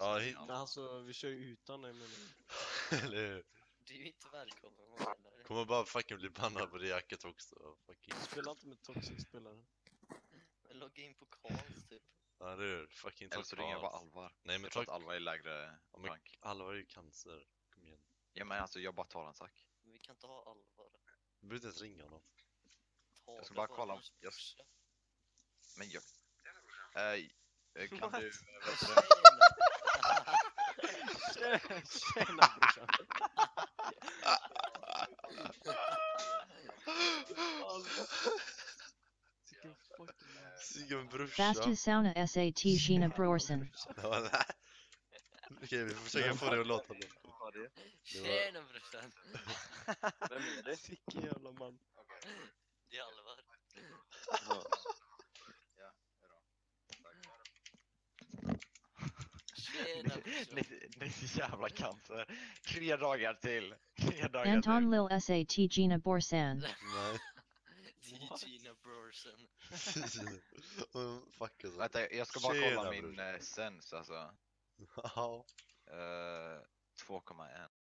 Ja, Nej, Alltså, vi kör ju utan dig men... eller hur? Du är ju inte välkommen heller. Kommer bara fucking bli bannad på det jacket också. Fucking. Spela inte med toxic-spelare. Men logga in på Karls typ. Ja, det är fucking Eller så ringer jag bara Karls. Alvar. Nej, men Jag tror ta... att Alvar är lägre Ja, men rank. Alvar är ju cancer. Kom igen. Ja men alltså jag bara tar en sak. Vi kan inte ha Alvar. Du behöver inte ens ringa honom. Ta Jag ska det bara kolla om- hans jag- brorsa. Men jag... kan du... Tjena brorsan. Vilken fucking... Sigge brorsa. Fastest sauna SAT Tjena Brorsan. Okej, vi får försöka få det att låta då. Tjena brorsan. Vem är det? Vilken jävla man. Det är Alvar. Tjena brorsan. Ni är så jävla cancer. 3 dagar till. 3 dagar Anton till. Lil SAT Tjena Brorsan. Nej. Tjena Brorsan. Fuck alltså. Vänta, jag ska bara Tjena, kolla min bror. sens alltså. Ja. 2,1.